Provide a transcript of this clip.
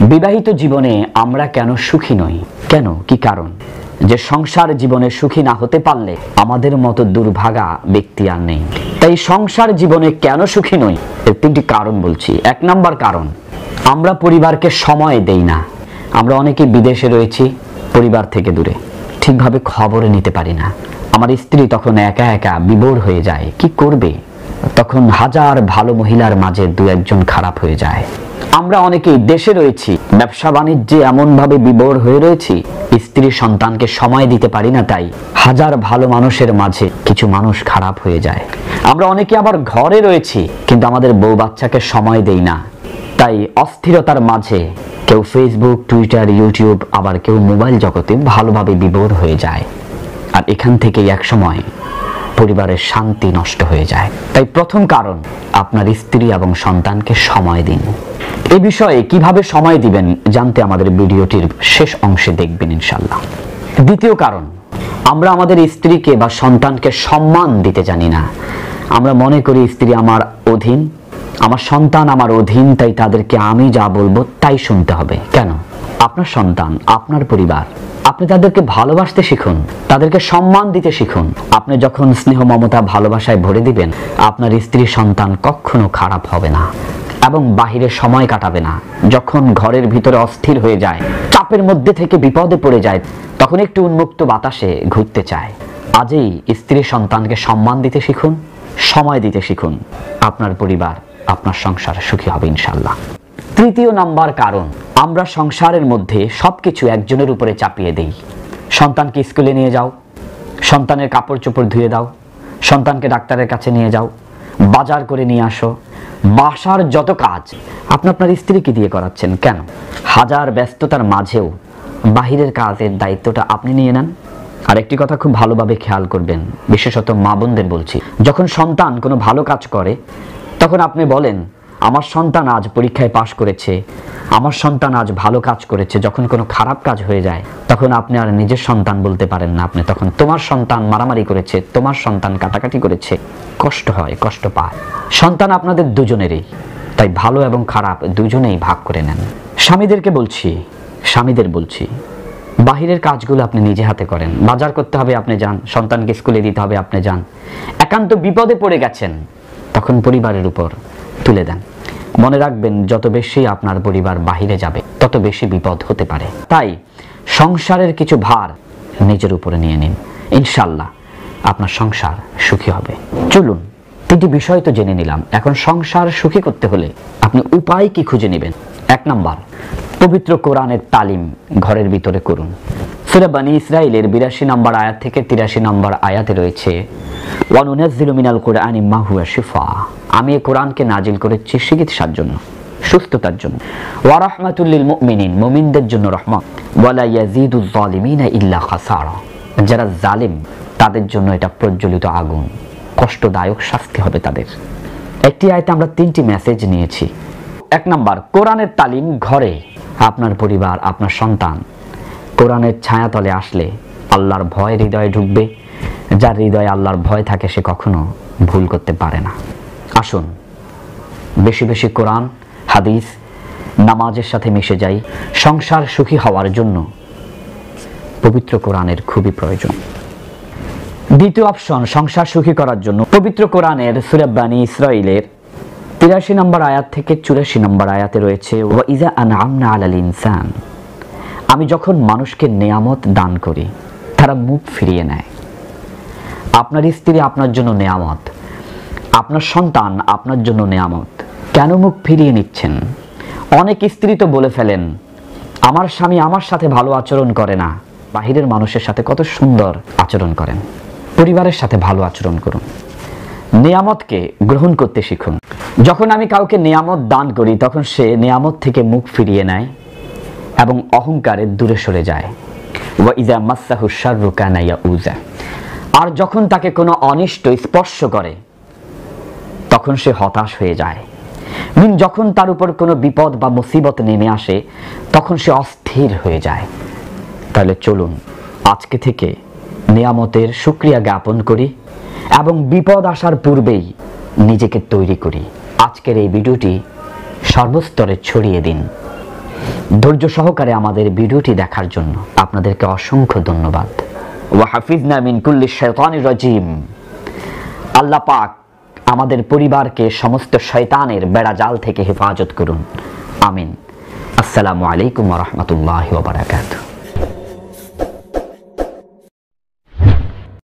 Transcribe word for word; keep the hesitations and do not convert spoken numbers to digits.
বিবাহিত জীবনে আমরা কেন সুখী নই? কেন, কি কারণ যে সংসার জীবনে সুখী না হতে পারলে আমাদের মতো দুর্ভাগা ব্যক্তি আর নেই? তাই সংসার জীবনে কেন সুখী নই এর তিনটি কারণ বলছি। এক নাম্বার কারণ, আমরা পরিবারকে সময় দেই না। আমরা অনেকে বিদেশে রয়েছি, পরিবার থেকে দূরে, ঠিকভাবে খবর নিতে পারি না। আমার স্ত্রী তখন একা একা বিভোর হয়ে যায়, কি করবে? তখন হাজার ভালো মহিলার মাঝে দু একজন খারাপ হয়ে যায়। আমরা অনেকেই দেশে রয়েছি, ব্যবসা বাণিজ্যে এমন ভাবে বিভোর হয়ে রয়েছি, স্ত্রী সন্তানকে সময় দিতে পারি না। তাই হাজার ভালো মানুষের মাঝে কিছু মানুষ খারাপ হয়ে যায়। আমরা অনেকে আবার ঘরে রয়েছি, কিন্তু আমাদের বউ বাচ্চাকে সময় দেই না। তাই অস্থিরতার মাঝে কেউ ফেসবুক, টুইটার, ইউটিউব, আবার কেউ মোবাইল জগতে ভালোভাবে বিভোর হয়ে যায়। আর এখান থেকেই এক সময় পরিবারের শান্তি নষ্ট হয়ে যায়। তাই প্রথম কারণ, আপনার স্ত্রী এবং সন্তানকে সময় দিন। এই বিষয়ে কিভাবে সময় দিবেন জানতে আমাদের ভিডিওটির শেষ অংশে দেখবেন ইনশাআল্লাহ। দ্বিতীয় কারণ, আমরা আমাদের স্ত্রীকে বা সন্তানকে সম্মান দিতে জানি না। আমরা মনে করি স্ত্রী আমার অধীন, আমার সন্তান আমার অধীন, তাই তাদেরকে আমি যা বলবো তাই শুনতে হবে। কেন? আপনার সন্তান, আপনার পরিবার, আপনি তাদেরকে ভালোবাসতে শিখুন, তাদেরকে সম্মান দিতে শিখুন। আপনি যখন স্নেহ, মমতা, ভালোবাসায় ভরে দিবেন, আপনার স্ত্রী সন্তান কখনো খারাপ হবে না এবং বাহিরে সময় কাটাবে না। যখন ঘরের ভিতরে অস্থির হয়ে যায়, চাপের মধ্যে থেকে বিপদে পড়ে যায়, তখন একটু উন্মুক্ত বাতাসে ঘুরতে চায়। আজই স্ত্রী সন্তানকে সম্মান দিতে শিখুন, সময় দিতে শিখুন। আপনার পরিবার, আপনার সংসার সুখী হবে ইনশাআল্লাহ। তৃতীয় নাম্বার কারণ, আমরা সংসারের মধ্যে সবকিছু একজনের উপরে চাপিয়ে দেই। সন্তানকে স্কুলে নিয়ে যাও, সন্তানের কাপড় চোপড় ধুয়ে দাও, সন্তানকে ডাক্তারের কাছে নিয়ে যাও, বাজার করে নিয়ে আসো, বাসার যত কাজ আপনি আপনার স্ত্রীকে দিয়ে করাচ্ছেন। কেন? হাজার ব্যস্ততার মাঝেও বাহিরের কাজের দায়িত্বটা আপনি নিয়ে নেন। আর একটি কথা খুব ভালোভাবে খেয়াল করবেন, বিশেষত মা বোনদের বলছি, যখন সন্তান কোনো ভালো কাজ করে তখন আপনি বলেন, আমার সন্তান আজ পরীক্ষায় পাশ করেছে, আমার সন্তান আজ ভালো কাজ করেছে। যখন কোনো খারাপ কাজ হয়ে যায় তখন আপনি আর নিজের সন্তান বলতে পারেন না, আপনি তখন তোমার সন্তান মারামারি করেছে, তোমার সন্তান কাটাকাটি করেছে। কষ্ট হয়, কষ্ট পায়। সন্তান আপনাদের দুজনেরই, তাই ভালো এবং খারাপ দুজনেই ভাগ করে নেন। স্বামীদেরকে বলছি, স্বামীদের বলছি, বাহিরের কাজগুলো আপনি নিজে হাতে করেন। বাজার করতে হবে, আপনি যান। সন্তানকে স্কুলে দিতে হবে, আপনি যান। একান্ত বিপদে পড়ে গেছেন, তখন পরিবারের উপর তুলে দেন। মনে রাখবেন, যত বেশি আপনার পরিবার বাহিরে যাবে তত বেশি বিপদ হতে পারে। তাই সংসারের কিছু ভার নিজের উপরে নিয়ে নিন, ইনশাআল্লাহ আপনার সংসার সুখী হবে। চলুন, তিনটি বিষয় তো জেনে নিলাম। এখন সংসার সুখী করতে হলে আপনি উপায় কি খুঁজে নেবেন? এক নাম্বার, পবিত্র কোরআনের তালিম ঘরের ভিতরে করুন। সূরা বনী ইসরাঈলের বিরাশি নম্বর আয়াত থেকে তিরাশি নম্বর আয়াতে রয়েছে, ওয়া নুনাজ্জিলু মিনাল কুরআনি মা হুয়া শিফা। আমি এই কোরআনকে নাজিল করেছি চিকিৎসার জন্য, সুস্থতার জন্য। ওয়া রাহমাতুল লিল মুমিনিন, মুমিনদের জন্য রহমত। ওয়া লা ইয়াজিদুয যালিমিনা ইল্লা খাসারা। যারা জালিম তাদের জন্য এটা প্রজ্বলিত আগুন, কষ্টদায়ক শাস্তি হবে তাদের। একটি আয়াতে আমরা তিনটি মেসেজ নিয়েছি। এক নাম্বার, কোরআনের তালিম ঘরে। আপনার পরিবার, আপনার সন্তান কোরআনের ছায়াতলে আসলে আল্লাহর ভয় হৃদয়ে ঢুকবে। যার হৃদয়ে আল্লাহর ভয় থাকে সে কখনো ভুল করতে পারে না। আসুন, বেশি বেশি কোরআন, হাদিস, নামাজের সাথে মিশে যাই। সংসার সুখী হওয়ার জন্য পবিত্র কোরআনের খুবই প্রয়োজন। দ্বিতীয় অপশন, সংসার সুখী করার জন্য পবিত্র কোরআনের সূরা বনী ইসরাঈলের তিরাশি নম্বর আয়াত থেকে চুরাশি নম্বর আয়াতে রয়েছে, ওয়া ইযা আনআমনা আলাল ইনসান। আমি যখন মানুষকে নেয়ামত দান করি তারা মুখ ফিরিয়ে নেয়। আপনার স্ত্রী আপনার জন্য নেয়ামত, আপনার সন্তান আপনার জন্য নেয়ামত, কেন মুখ ফিরিয়ে নিচ্ছেন? অনেক স্ত্রী তো বলে ফেলেন, আমার স্বামী আমার সাথে ভালো আচরণ করে না। বাহিরের মানুষের সাথে কত সুন্দর আচরণ করেন। পরিবারের সাথে ভালো আচরণ করুন, নেয়ামতকে গ্রহণ করতে শিখুন। যখন আমি কাউকে নেয়ামত দান করি তখন সে নেয়ামত থেকে মুখ ফিরিয়ে নেয় এবং অহংকারে দূরে সরে যায়। ওয়া ইযা মাসসাহু শাররু কানা ইয়াউযা। আর যখন তাকে কোনো অনিষ্ট স্পর্শ করে তখন সে হতাশ হয়ে যায়। মিন যখন তার উপর কোনো বিপদ বা মুসিবত নেমে আসে তখন সে অস্থির হয়ে যায়। তাহলে চলুন আজকে থেকে নিয়ামতের শুকরিয়া জ্ঞাপন করি এবং বিপদ আসার পূর্বেই নিজেকে তৈরি করি। আজকের এই ভিডিওটি সর্বস্তরে ছড়িয়ে দিন। ধৈর্য সহকারে আমাদের ভিডিওটি দেখার জন্য আপনাদেরকে অসংখ্য ধন্যবাদ। ওয়া হাফিজনা মিন কুল্লি শাইতানির রাজিম। আল্লাহ পাক আমাদের পরিবারকে সমস্ত শয়তানের বেড়াজাল থেকে হেফাজত করুন, আমিন। আসসালামু আলাইকুম ওয়া রাহমাতুল্লাহি ওয়া বারাকাতুহু।